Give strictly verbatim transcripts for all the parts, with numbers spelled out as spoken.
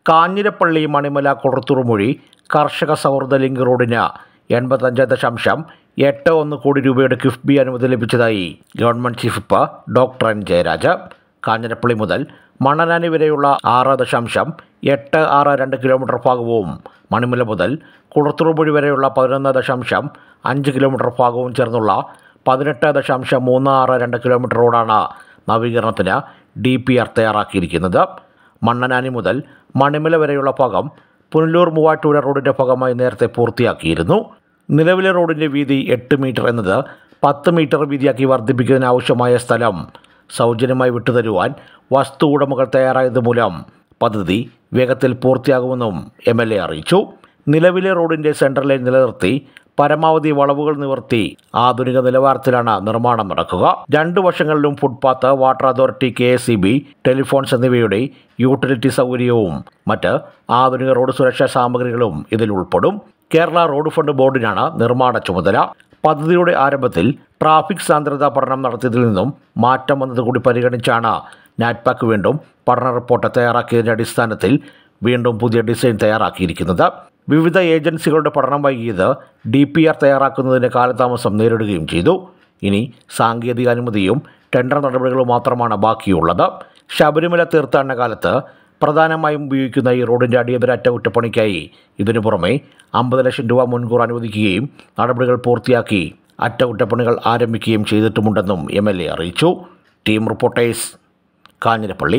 കാഞ്ഞിരപ്പള്ളി മണിമല കുളത്തൂർമൊഴി കർഷക സൗഹൃദ ലിങ്ക് റോഡിന് എൺപത്തഞ്ച് ദശാംശം എട്ട് ഒന്ന് കോടി രൂപയുടെ കിഫ്ബി അനുമതി ലഭിച്ചതായി government chief whip doctor N Jayaraj. Kanjirappally മുതൽ മണ്ണനാനി വരെയുള്ള ആറ് ദശാംശം എട്ട് ആറ് രണ്ട് കിലോമീറ്റർ ഭാഗവും മണിമല മുതൽ കുളത്തൂർമൊഴി വരെയുള്ള പതിനൊന്ന് ദശാംശം അഞ്ച് കിലോമീറ്റർ ഭാഗവും ചേർന്നുള്ള പതിനെട്ട് ദശാംശം മൂന്ന് ആറ് രണ്ട് കിലോമീറ്റർ റോഡാണ് നവീകരണത്തിന് ഡി പി ആർ തയ്യാറാക്കിയിരിക്കുന്നത്. മണ്ണനാനി മുതൽ മണിമല വരെയുള്ള ഭാഗം പുനലൂർ മൂവാറ്റുപുഴ റോഡിൻ്റെ ഭാഗമായി നേരത്തെ പൂർത്തിയാക്കിയിരുന്നു. നിലവിലെ റോഡിൻ്റെ വീതി എട്ട് മീറ്റർ എന്നത് പത്ത് മീറ്റർ വീതിയാക്കി വർദ്ധിപ്പിക്കുന്നതിനാവശ്യമായ സ്ഥലം സൗജന്യമായി വിട്ടുതരുവാൻ വസ്തു ഉടമകൾ തയ്യാറായത് മൂലം പദ്ധതി വേഗത്തിൽ പൂർത്തിയാകുമെന്നും എം എൽ എ അറിയിച്ചു. നിലവിലെ റോഡിൻ്റെ സെൻട്രൽ ലൈൻ നിലനിർത്തി പരമാവധി വളവുകൾ നിവർത്തി ആധുനിക നിലവാരത്തിലാണ് നിർമ്മാണം നടക്കുക. രണ്ടു വശങ്ങളിലും footpath, water authority, K S E B, telephones എന്നിവയുടെ യൂട്ടിലിറ്റി സൗകര്യവും മറ്റ് ആധുനിക റോഡ് സുരക്ഷാ സാമഗ്രികളും ഇതിൽ ഉൾപ്പെടും. കേരള റോഡ് ഫണ്ട് ബോർഡിനാണ് നിർമ്മാണ ചുമതല. പദ്ധതിയുടെ ആരംഭത്തിൽ ട്രാഫിക് സാന്ദ്രതാ പഠനം നടത്തിയതിൽ നിന്നും മാറ്റം വന്നതുകൂടി പരിഗണിച്ചാണ് നാറ്റ്പാക് വീണ്ടും പഠന റിപ്പോർട്ട് തയ്യാറാക്കിയതിൻ്റെ അടിസ്ഥാനത്തിൽ വീണ്ടും പുതിയ ഡിസൈൻ തയ്യാറാക്കിയിരിക്കുന്നത്. വിവിധ ഏജൻസികളുടെ പഠനം വൈകിയത് ഡി പി ആർ തയ്യാറാക്കുന്നതിന് കാലതാമസം നേരിടുകയും ചെയ്തു. ഇനി സാങ്കേതിക അനുമതിയും ടെൻഡർ നടപടികളും മാത്രമാണ് ബാക്കിയുള്ളത്. ശബരിമല തീർത്ഥാടന കാലത്ത് പ്രധാനമായും ഉപയോഗിക്കുന്ന ഈ റോഡിൻ്റെ അടിയന്തര അറ്റകുറ്റപ്പണിക്കായി ഇതിനു പുറമെ അമ്പത് ലക്ഷം രൂപ മുൻകൂർ അനുവദിക്കുകയും നടപടികൾ പൂർത്തിയാക്കി അറ്റകുറ്റപ്പണികൾ ആരംഭിക്കുകയും ചെയ്തിട്ടുമുണ്ടെന്നും എം എൽ എ അറിയിച്ചു. Team reporters, Kanjirappally.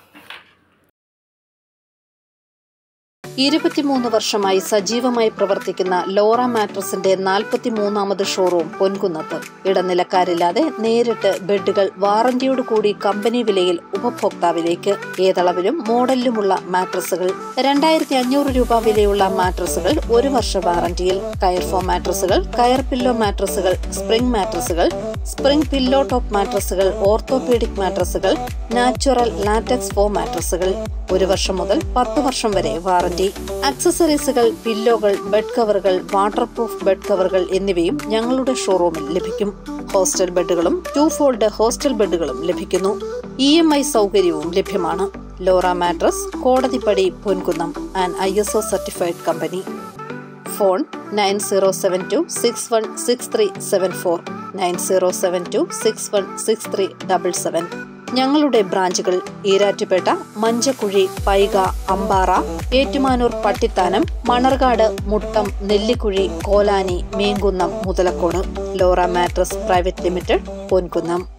ഇരുപത്തിമൂന്ന് വർഷമായി സജീവമായി പ്രവർത്തിക്കുന്ന ലോറ മാട്രസിന്റെ നാൽപ്പത്തിമൂന്നാമത് ഷോറൂം പൊൻകുന്നത്ത്. ഇടനിലക്കാരില്ലാതെ നേരിട്ട് ബെഡുകൾ വാറന്റിയോട് കൂടി കമ്പനി വിലയിൽ ഉപഭോക്താവിലേക്ക്. ഏതളവിലും മോഡലിലുമുള്ള മാട്രസുകൾ. രണ്ടായിരത്തി അഞ്ഞൂറ് രൂപ വിലയുള്ള മാട്രസുകൾ ഒരു വർഷ വാറന്റിയിൽ. കയർ ഫോം മാട്രസുകൾ, കയർ പില്ലോ മാട്രസുകൾ, സ്പ്രിംഗ് മാട്രസുകൾ, സ്പ്രിംഗ് പില്ലോ ടോപ്പ് മാട്രസുകൾ, ഓർത്തോപീഡിക് മാട്രസുകൾ, നാച്ചുറൽ ലാറ്റക്സ് ഫോം മാട്രസുകൾ. ഒരു വർഷം മുതൽ പത്ത് വർഷം വരെ വാറന്റി. ആക്സസറീസുകൾ, പില്ലോകൾ, ബെഡ് കവറുകൾ, വാട്ടർ പ്രൂഫ് ബെഡ് കവറുകൾ എന്നിവയും ഞങ്ങളുടെ ഷോറൂമിൽ ലഭിക്കും. ഹോസ്റ്റൽ ബെഡുകളും ടു ഫോൾഡ് ഹോസ്റ്റൽ ബെഡുകളും ലഭിക്കുന്നു. ഇ എം ഐ സൗകര്യവും ലഭ്യമാണ്. Lora mattress, Kodathippadi, Ponkunnam. And I S O certified കമ്പനി. Phone nine zero seven two six one six three seven four, nine zero seven two six one six three double seven. ഞങ്ങളുടെ ബ്രാഞ്ചുകൾ Erattupetta, Manchakuzhi, Paika, Ampara, Ettumanoor, Pattithanam, Manarcad, Muttom, Nellikuzhi, Kolani, Meenkunnam, Muthalakodu. Lora mattress private limited, Ponkunnam.